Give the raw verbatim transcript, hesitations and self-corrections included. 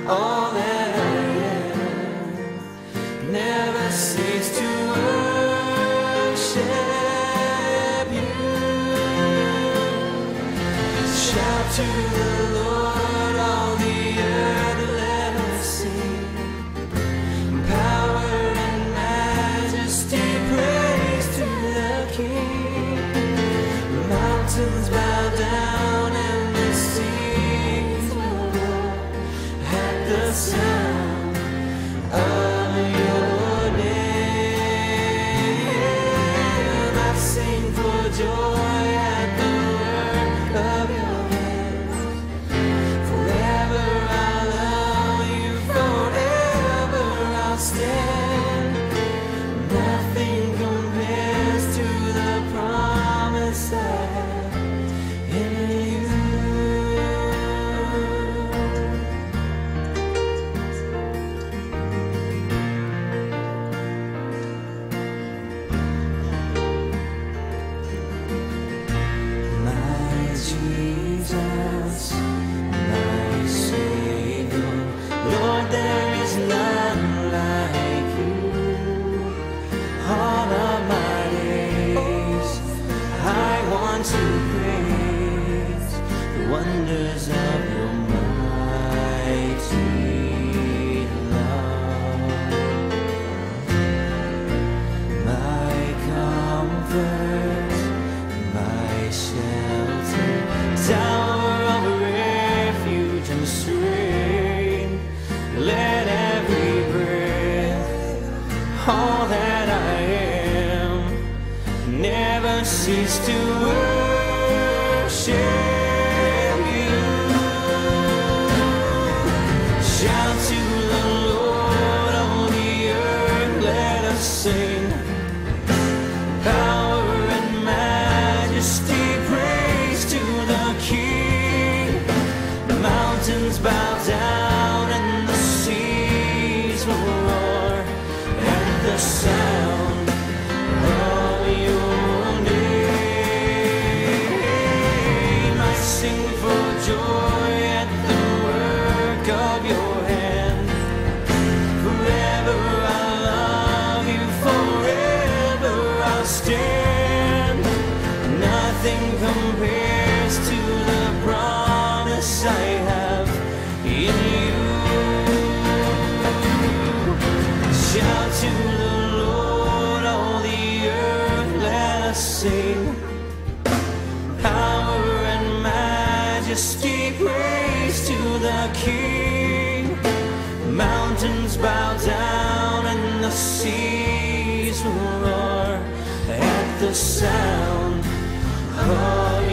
all that I am. Never cease to worship you. Shout to the Lord, all the earth, let us sing. Power and majesty, praise to the King. The mountains bow down and the seas will roar at the sound of your name. I sing for joy at the work of your hands. Forever I'll love you, forever I'll stand. Nothing compares to the promise I have in you. My Jesus, my Savior, Lord, there is none like you. All of my days I want to praise the wonders of your mighty love. My comfort, my shelter, tower of refuge and strength. Let every breath, all that I am, never cease to worship you. Shout to the Lord, all the earth, let us sing. Power and majesty, praise to the King. The mountains bow down and the seas will roar at the sound of your name. I sing for joy at the work of your hand. Forever I'll love you, forever I'll stand. Nothing compares to the promise I have in you. Shout to the Lord, all the earth, let us sing. Power and majesty, praise to the King. Mountains bow down and the seas will roar at the sound of